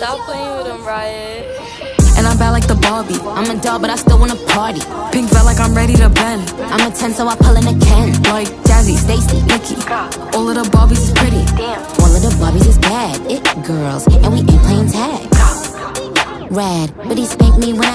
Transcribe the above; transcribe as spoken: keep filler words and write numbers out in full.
Stop playing with him, Riot. And I'm bad like the Barbie. I'm a doll, but I still wanna party. Pink felt like I'm ready to bend. I'm a ten, so I pull in a Ken. Like Jazzy, Stacy, Nikki. All of the Barbies is pretty. All of the Barbies is bad. It girls, and we ain't playing tag. Rad, but he spanked me when I